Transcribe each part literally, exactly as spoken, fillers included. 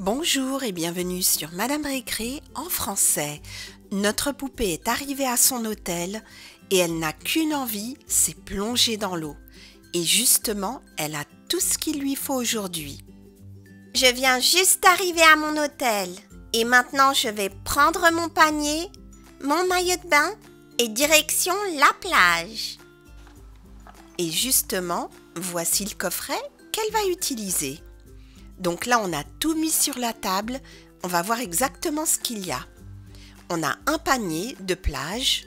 Bonjour et bienvenue sur Madame Récré en français. Notre poupée est arrivée à son hôtel et elle n'a qu'une envie, c'est plonger dans l'eau. Et justement, elle a tout ce qu'il lui faut aujourd'hui. Je viens juste d'arriver à mon hôtel et maintenant je vais prendre mon panier, mon maillot de bain et direction la plage. Et justement, voici le coffret qu'elle va utiliser. Donc là, on a tout mis sur la table. On va voir exactement ce qu'il y a. On a un panier de plage.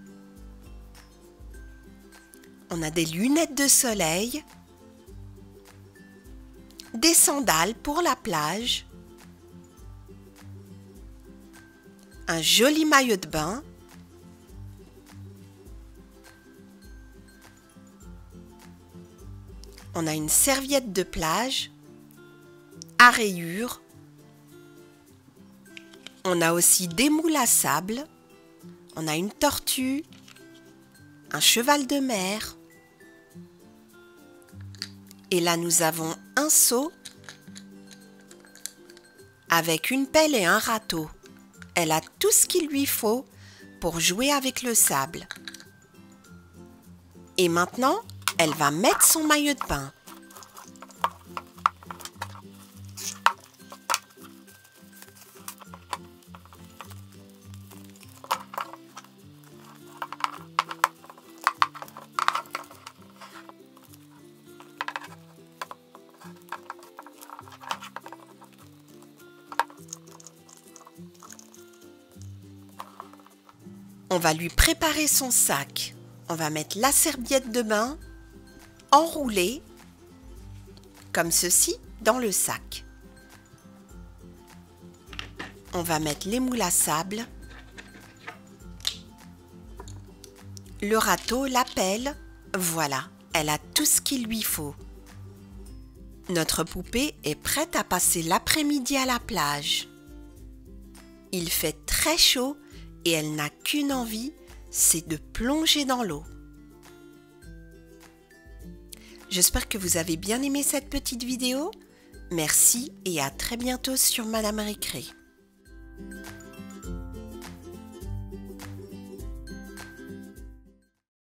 On a des lunettes de soleil. Des sandales pour la plage. Un joli maillot de bain. On a une serviette de plage. À rayures. On a aussi des moules à sable. On a une tortue, un cheval de mer. Et là, nous avons un seau avec une pelle et un râteau. Elle a tout ce qu'il lui faut pour jouer avec le sable. Et maintenant, elle va mettre son maillot de bain. On va lui préparer son sac. On va mettre la serviette de bain enroulée comme ceci dans le sac. On va mettre les moules à sable, le râteau, la pelle. Voilà, elle a tout ce qu'il lui faut. Notre poupée est prête à passer l'après-midi à la plage. Il fait très chaud et elle n'a qu'une envie, c'est de plonger dans l'eau. J'espère que vous avez bien aimé cette petite vidéo. Merci et à très bientôt sur Madame Récré.